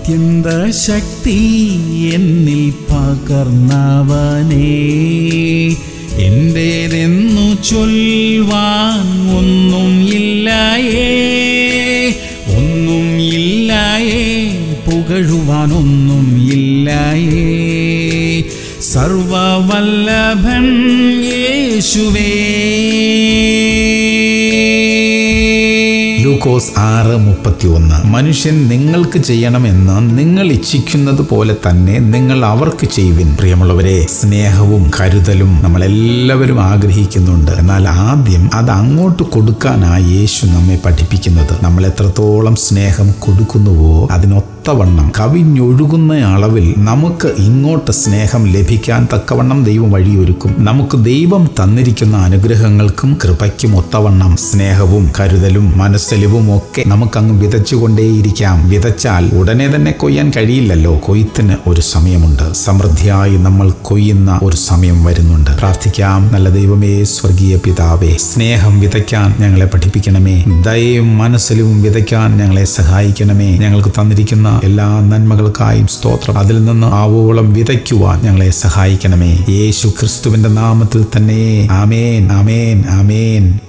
അത്യന്ത ശക്തി എന്നിൽ പകർന്നവനേ, എന്റേതെന്നു ചൊല്ലുവാൻ ഒന്നും ഇല്ലായേ, ഒന്നും ഇല്ലായേ, പുകഴുവാൻ ഒന്നും ഇല്ലായേ. സർവവല്ലഭൻ യേശുവേ. ലൂക്കോസ് 6:31. മനുഷ്യൻ നിങ്ങൾക്ക് ചെയ്യണമെന്ന് നിങ്ങൾ ഇച്ഛിക്കുന്നത് പോലെ തന്നെ നിങ്ങൾ അവർക്ക് ചെയ്യുവിൻ. പ്രിയമുള്ളവരെ, സ്നേഹവും കരുതലും നമ്മളെല്ലാവരും ആഗ്രഹിക്കുന്നുണ്ട്. എന്നാൽ ആദ്യം അത് അങ്ങോട്ട് കൊടുക്കാനാണ് യേശു നമ്മെ പഠിപ്പിക്കുന്നത്. നമ്മൾ എത്രത്തോളം സ്നേഹം കൊടുക്കുന്നുവോ അതിനൊത്തവണ്ണം കവിഞ്ഞൊഴുകുന്ന അളവിൽ നമുക്ക് ഇങ്ങോട്ട് സ്നേഹം ലഭിക്കാൻ തക്കവണ്ണം ദൈവം വഴിയൊരുക്കും. നമുക്ക് ദൈവം തന്നിരിക്കുന്ന അനുഗ്രഹങ്ങൾക്കും കൃപയ്ക്കും ഒത്തവണ്ണം സ്നേഹവും കരുതലും മനസ്സലിവും ഒക്കെ നമുക്കങ്ങ് വിതച്ചുകൊണ്ടേയിരിക്കാം. വിതച്ചാൽ ഉടനെ തന്നെ കൊയ്യാൻ കഴിയില്ലല്ലോ. കൊയ്ത്തിന് ഒരു സമയമുണ്ട്. സമൃദ്ധിയായി നമ്മൾ കൊയ്യുന്ന ഒരു സമയം വരുന്നുണ്ട്. പ്രാർത്ഥിക്കാം. നല്ല ദൈവമേ, സ്വർഗീയ പിതാവേ, സ്നേഹം വിതയ്ക്കാൻ ഞങ്ങളെ പഠിപ്പിക്കണമേ. ദയയും മനസ്സലിവും വിതയ്ക്കാൻ ഞങ്ങളെ സഹായിക്കണമേ. ഞങ്ങൾക്ക് തന്നിരിക്കുന്ന എല്ലാ നന്മകൾക്കായും സ്തോത്രം. അതിൽ നിന്ന് ആവോളം വിതയ്ക്കുവാൻ ഞങ്ങളെ സഹായിക്കണമേ. യേശു ക്രിസ്തുവിന്റെ നാമത്തിൽ തന്നെ. ആമേൻ, ആമേൻ, ആമേൻ.